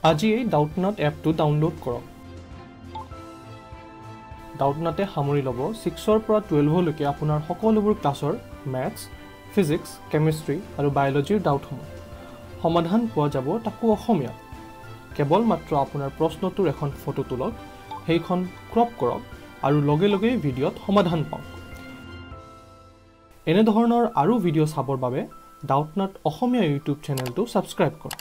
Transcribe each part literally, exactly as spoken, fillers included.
আজি এই Doubtnut এপটো ডাউনলোড কৰক Doubtnut-এ সামৰি ল'ব six ৰ পৰা twelve লৈকে আপোনাৰ সকলোবোৰ ক্লাছৰ ম্যাথছ ফিজিক্স কেমিষ্ট্ৰি আৰু বায়োলজিৰ ডাউটসমূহ সমাধান পোৱা যাব তাকো অসমীয়া কেৱল মাত্ৰ আপোনাৰ প্ৰশ্নটোৰ এখন ফটো তুলক সেইখন ক্ৰপ কৰক আৰু লগে লগে ভিডিঅ'ত সমাধান পাওক এনে ধৰণৰ আৰু ভিডিঅ' চাবৰ বাবে Doubtnut অসমীয়া ইউটিউব চেনেলটো সাবস্ক্ৰাইব কৰক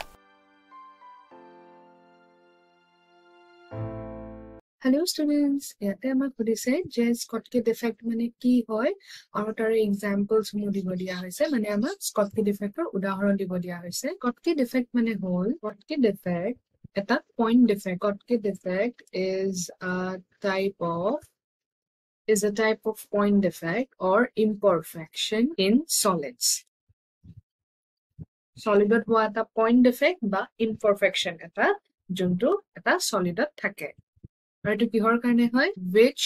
Hello students, ইয়াতে আমাক সুধিছে যে Schottky defect মানে কি হয় আৰু তাৰ এক্সাম্পলস সমূহ দিব দিয়া হৈছে মানে আমাক Schottky defectৰ উদাহৰণ দিব দিয়া হৈছে Schottky defect মানে হ'ল Schottky defect এটা point defect Schottky defect is a type of is a type of point defect or imperfection in solids solidত হোৱা এটা point defect বা imperfection এটা যোনটো এটা solidত থাকে Right to kihor karne hoy which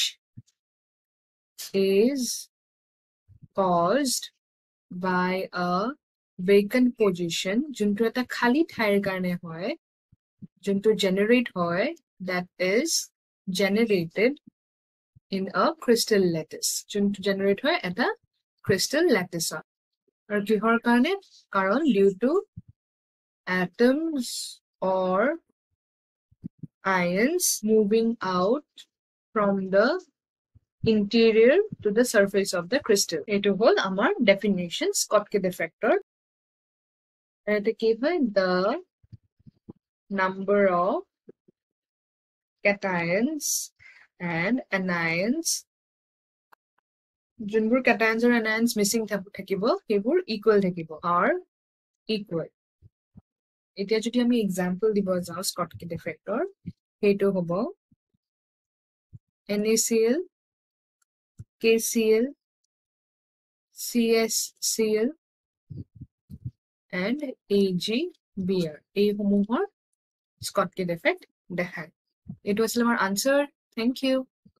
is caused by a vacant position juntu eta khali thair karne hoy juntu generate hoy that is generated in a crystal lattice juntu generate hoy eta crystal lattice ar kihor karne karon due to atoms or ions moving out from the interior to the surface of the crystal. Eto hol amar definition Schottky defector. Eta ki hoy the number of cations and anions. Junbur cations or anions missing thakibo, hebur equal thakibo are equal. এতিয়া যদি আমি example দিব যাও Schottky defector হেটো হ'ব NaCl KCl CSCl and AgBr এই সমূহৰ Schottky defect দেখায় এটো আছিল আমাৰ আনসাৰ থ্যাংক ইউ